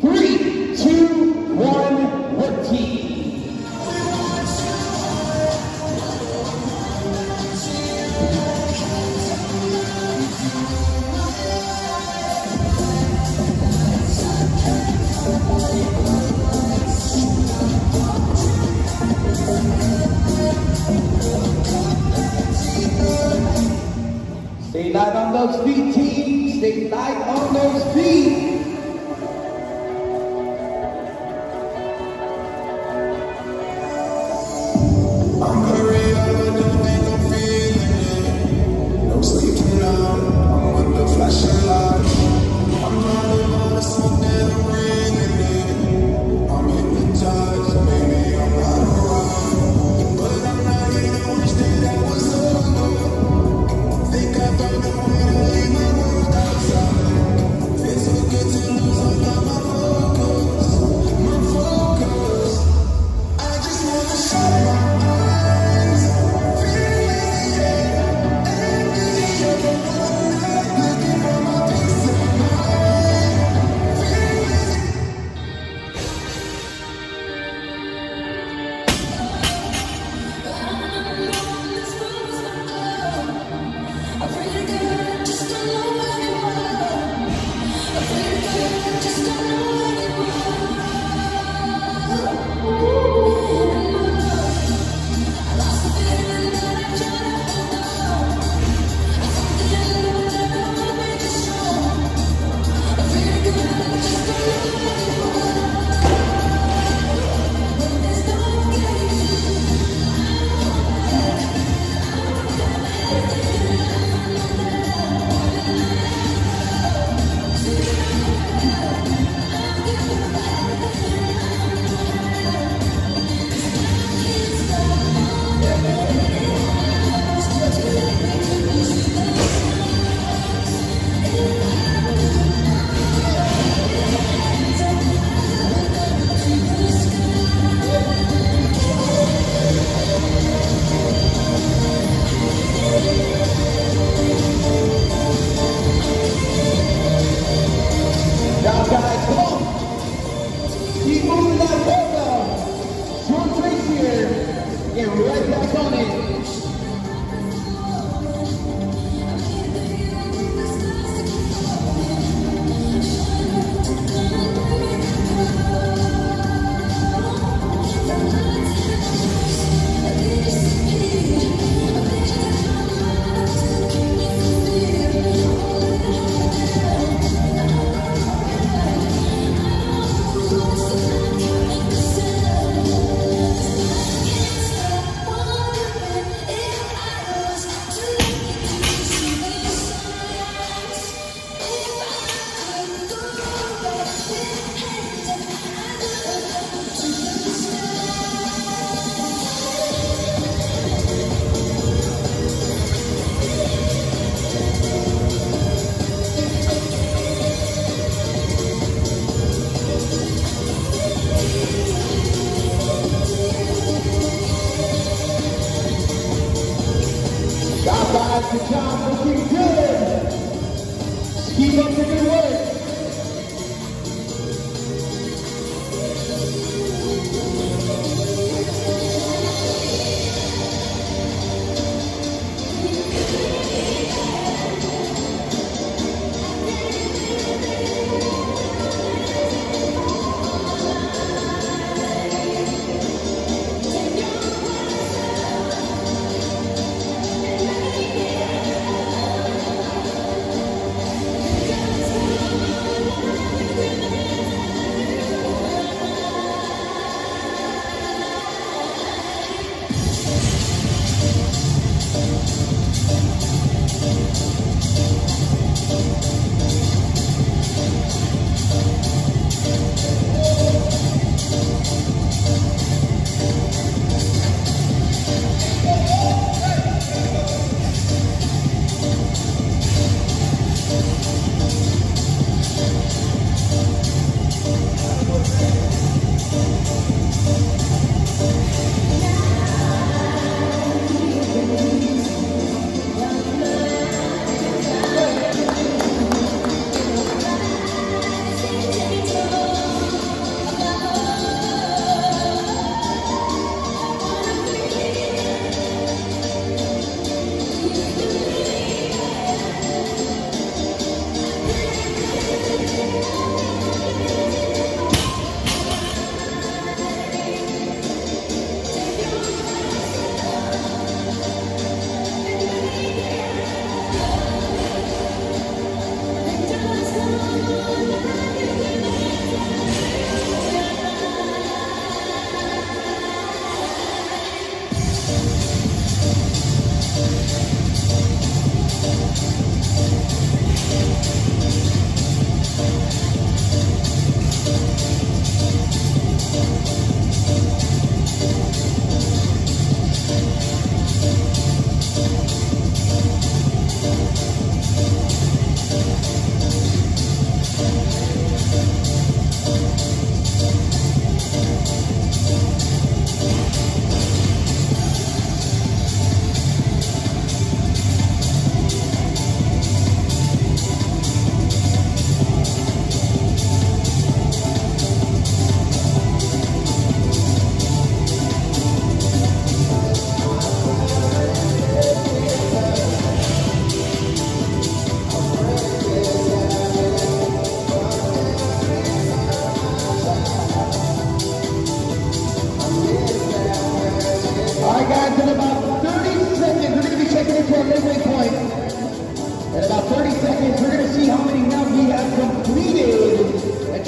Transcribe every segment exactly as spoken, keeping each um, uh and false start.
Three, two, one, work team. Stay light on those feet, team. Stay light on those feet. I'm hurry up, I don't think I'm feeling it. No sleeping now, I'm with the flashing lights. I'm driving on the smoke that I'm breathing in. I'm hypnotized, maybe I'm not around. But I'm not gonna wish that I was over. Think I found a way to leave my world outside. Feels so good to lose all of my focus, my focus. I just wanna shut my eyes, feel it, empty, looking for my peace of mind, feel it. I pray to God, just don't know where you are. I pray to God, just don't know where you are. I lost the feeling that I tried to hold on. I thought the end would never would make you strong. I pray to God, just don't know where you are. When there's no getting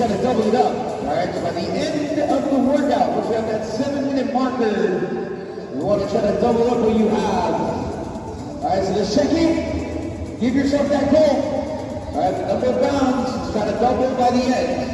try to double it up. All right, so by the end of the workout, once you have that seven minute marker, we want to try to double up what you have. All right, so let's check in. Give yourself that goal. All right, the number of pounds, let's try to double by the end.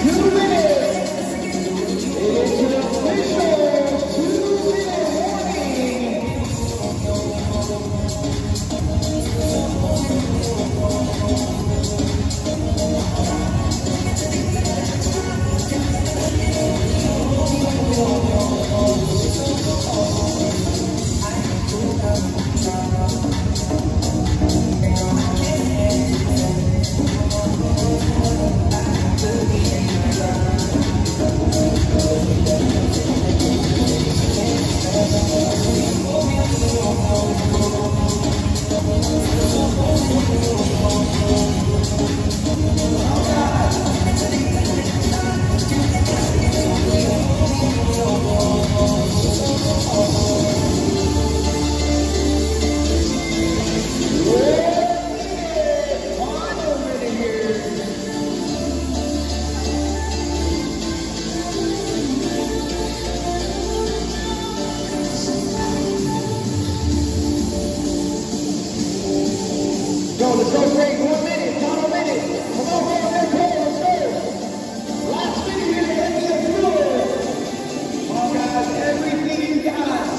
two minutes. It is an official two-minute warning. Go, let's go, Greg. One minute, final minute. Come on, go, let's go, let's go. Last minute here, let me get through it. Come on, guys, everything you got.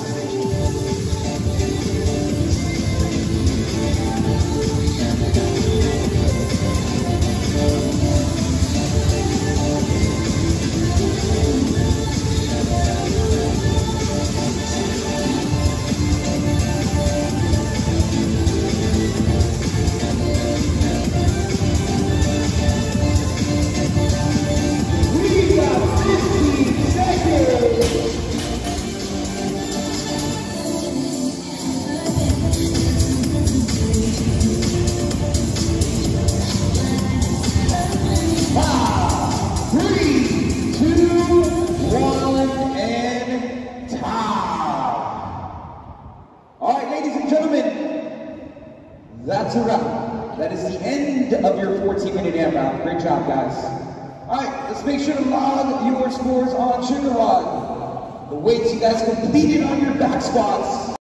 That's a wrap. That is the end of your fourteen minute AMRAP. Great job, guys. All right, let's make sure to log your scores on Sugar Log. The weights you guys completed on your back squats.